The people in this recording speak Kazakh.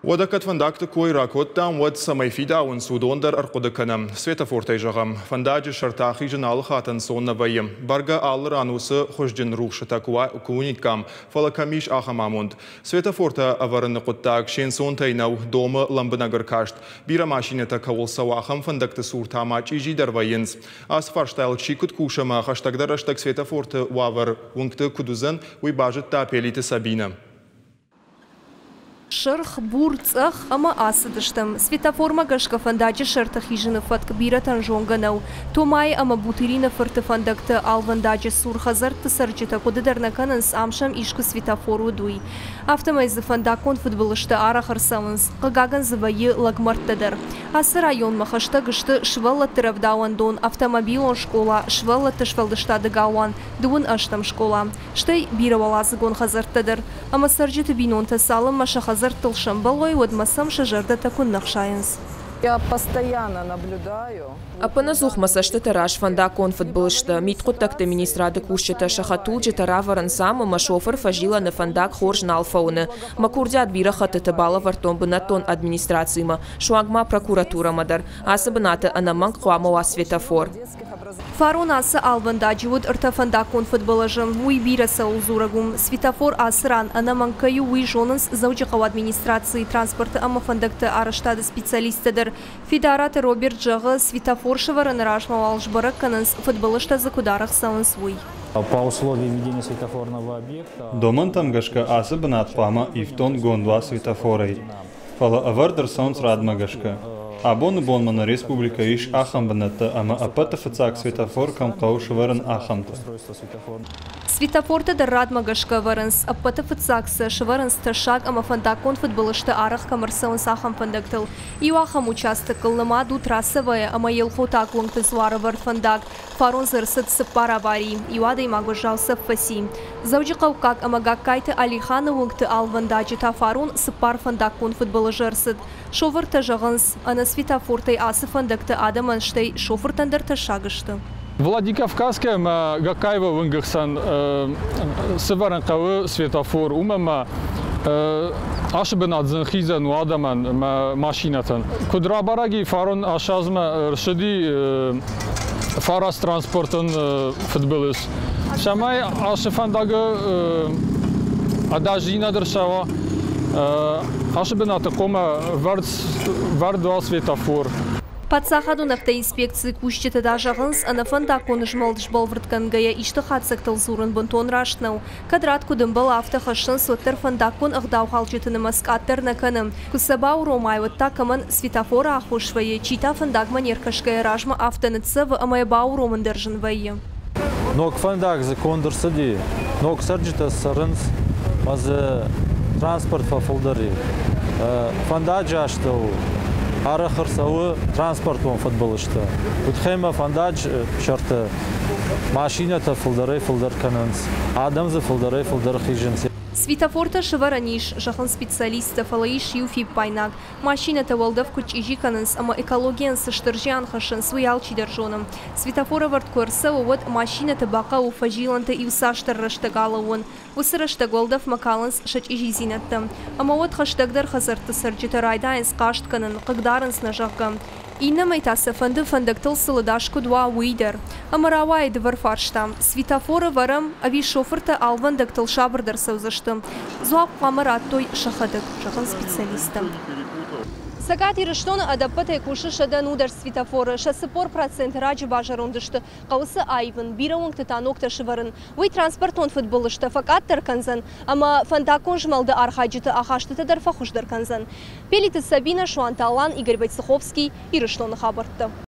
ودكت فندقت كوي راكوت دام ود سماي فيدا ونسودون در أرقودكنا سويتافور تيجغم فنداج شرطاخي جنال خاتن صون نبايم برغا آل رانوس خوشجن روخشتا كونيكام فلكاميش آخماموند سويتافور تا أورن قطاق شين صون تينو دوم لمبناغر كاشت بيرا ماشينتا كول سواخم فندقت سور تاماچ إيجي در وينز أسفارشتايل چيكت كوشما خشتاق در رشتاق سويتافور تا واور ونكت كدوزن ويباجت تا بيليت سابينا Шерх бурцах ама асадыштым. Светоформа гашка фандачы шерта хижины фатк бира танжонганау. Томай ама бутырина фырты фандакты алвандачы сурхазарты сарчыта кодыдарнаканынс амшам ишку светофору дуй. Автомайзы фандакон футболышты арахарсамынс. Қагаган зывайы лагмарттадар. Асы район махашта гышты шваллатты равдауандон автомобилон школа, шваллатты швалдыштады гауан, дуын аштам школа. Штай бира валазыгон хазарттадар. Ама сарчыты бинонта салым маша Тылшам балой водмасам шажарда такун нахшаянс. Я постоянно наблюдаю. Апаназух масашты тараш фандакон футболышты. Миткуттакты министрады кушчета шахатулчы тараварын самы машофер фажила на фандак хорж на алфауны. Макурдят бира хатыты бала вартон бынатон администрацияма. Шуагма прокуратура мадар. Асабынаты анаманг хуамова светофор. Фарон асы алвандачы вот ырта фандакон футболажым. Уй бираса улзурагум. Светофор асыран анаманкаю уй жонынс заучықау администрации транспорты ама фандакты араштады специалистыдыр. Федераты Роберт Жағы светофор шыварын рашмавал жбарак канынс футболышта закударах сауын свой. По условиям ведения светофорного объекта... Доман там гашка асы бынат пама ифтон гондва светофорой. Фала авардер саунс радма гашка. Абоны бонмана республика иш ахам бынатты, ама апата фацак светофор кам каушыварын ахамты. Светофорта да радма гашка варынс, апата фацаксы шыварынс ташак ама фандакон футболышты арах камарсаун сахам фандактыл. Иуахам участок кыллыма трассовая, ама елхотак лонгты зуары вард фандак. Фарон зырсыт сыппар аварий, иуада има гожался в фаси. Зауджикау как ама гаккайты Алихана лонгты алвандачы та фарон сыппар фандакон футболы жырсыт. Шовыр тажағынс, ана светофортай асы фандакты адаманштай шофыр тандар ташагышты. Владикавказская ма гакаева вынгахсан сываранкавы светофор умама ашбынадзын хизан у адаман машинатан. Кудрабараги фарон ашазма ршиди фарас транспортын футболыс. Шамай ашфандагы адажина дыршава ашбыната кома вардуа светофор. Подсахаду нафтоинспекции кущета дажағынс, ана фандакон жмалдыш балвырткангая ишты хатсактыл зурын бунтон рашнау. Кадратку дымбал автохашын соттар фандакон ағдау халчетыны маскаттар наканым. Кусабау ромайватта каман светофора ахушвае, чита фандагман еркашкая ражма автоныцы в амайбау роман держанвае. Ног фандак закон дырсыди, ног сарджита сарынс, мазы транспорт фафылдары. Фандаджа аштау. Арахыр сауы транспортын футболышты. Утхема фандаж шарты машинята фылдары фылдар кананс. Адамзы фылдары фылдар хижинс. Светофорта шывараниш, жахан специалистов алаиш юфи пайнак. Машината волдав куч ижи кананс, ама экологиян сыштыржиан хашын суял чидержоным. Светофора варткуарса вот машината бака уфажиланта и усаштар раштагала он. Усыраштаг волдав макаланс шач ижи зинаттам. Ама вот хаштагдар хазарты сарджита райдаинс кашт канан, кагдаранс нажагам. Инна майтаса фандактыл сылыдашку дуа уйдер. Амаравай двор фарштам. Светофора варам ави шоферта алвандактыл шабырдар саузаштым. Зуап камараттой шахадык, жахан специалистам. Сагат ирыштон адаппатай куши шадан удар светофора, шасыпор процент раджи бажарундышты, қауысы айвын, бирауыңты танокта шыварын. Вой транспортон футболышты факаттар канзан, ама фандакон жмалды архаджиты ахаштыты дарфа хушдар канзан. Пелиты Сабина, Шуанталан, Игорь Войцеховский, ирыштоны хабартты.